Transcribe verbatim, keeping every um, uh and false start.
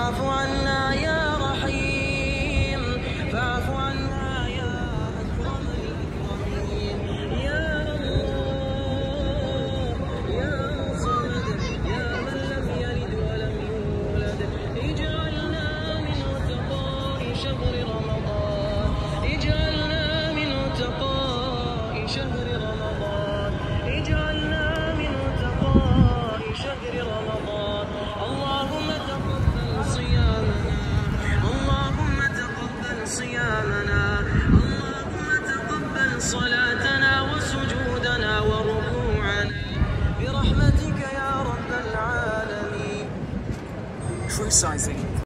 فاعف عنا يا رحيم، فاعف عنا يا أكرم الأكرمين. يا الله يا صمد يا من لم يلد ولم يولد، اجعلنا من عتقاء شهر رمضان، اجعلنا من عتقاء شهر رمضان، اجعلنا من عتقاء شهر رمضان. اللهم تقبل صيامنا، اللهم تقبل صيامنا، اللهم تقبل صلاتنا وسجودنا وركوعنا برحمتك يا رب العالمين. True sizing.